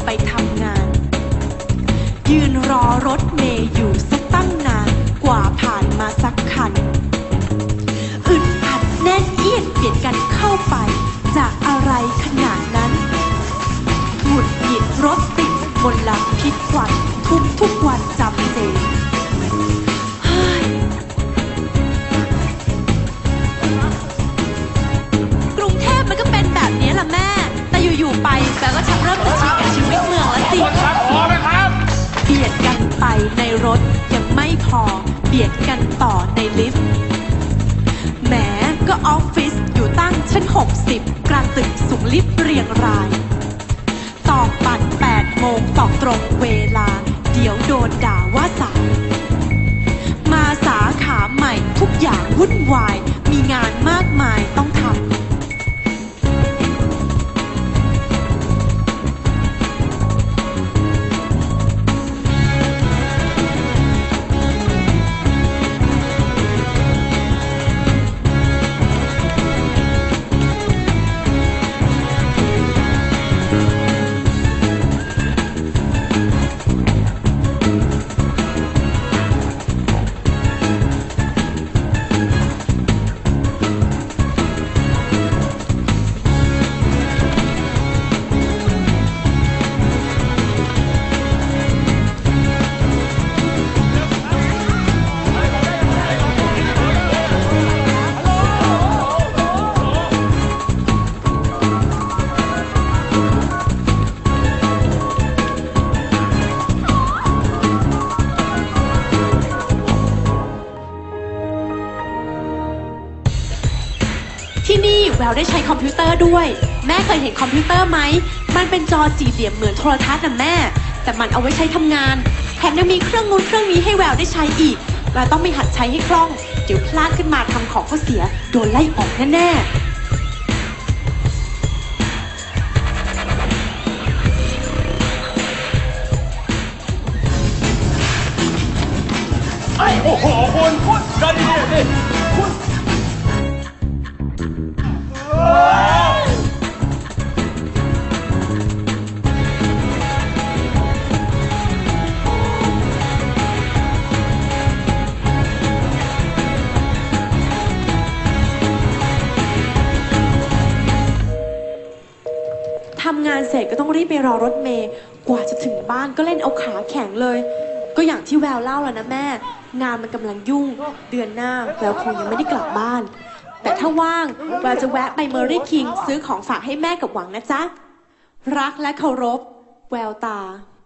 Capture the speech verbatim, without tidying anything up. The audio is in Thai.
ไปทำงานยืนรอรถเมย์อยู่สักตั้งนานกว่าผ่านมาสักคันอึดอัดแน่นเอียดเบียดกันเข้าไปจะอะไรขนาดนั้นหงุดหงิดรถติดมลพิษควันทุกทุกวันจำเจกรุงเทพมันก็เป็นแบบนี้ล่ะแม่แต่อยู่ๆไปแปลก็ชักเริ่มจะชินกับชีวิตเมืองแล้วสิเบียดกันไปในรถยังไม่พอเบียดกันต่อในลิฟต์แหมก็ออฟฟิศอยู่ตั้งชั้นหกสิบกลางตึกสูงลิฟต์เรียงรายตอกบัตรแปดโมงตอกตรงเวลาเดี๋ยวโดนด่าว่าสายมาสาขาใหม่ทุกอย่างวุ่นวายมีงานมากมายต้องทำที่นี่แววได้ใช้คอมพิวเตอร์ด้วยแม่เคยเห็นคอมพิวเตอร์ไหมมันเป็นจอสี่เหลี่ยมเหมือนโทรทัศน์นะแม่แต่มันเอาไว้ใช้ทำงานแถมยังมีเครื่องนู้นเครื่องนี้ให้แววได้ใช้อีกแววต้องไปหัดใช้ให้คล่องเดี๋ยวพลาดขึ้นมาทำของเขาเสียโดนไล่ออกแน่ไอ้โอ้โหคุณคุณกันดีดิคุณทำงานเสร็จก็ต้องรีบไปรอรถเมล์กว่าจะถึงบ้านก็เล่นเอาขาแข็งเลยก็อย่างที่แววเล่าแล้วนะแม่งานมันกำลังยุ่งเดือนหน้าแววคงยังไม่ได้กลับบ้านแต่ถ้าว่างแววจะแวะไปเมอรี่คิงซื้อของฝากให้แม่กับหวังนะจ๊ะรักและเคารพแววตา